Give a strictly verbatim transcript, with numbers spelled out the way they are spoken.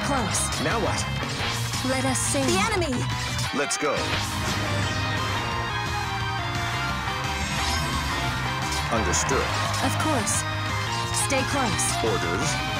close. Now what? Let us sing. The enemy! Let's go. Understood. Of course. Stay close. Orders.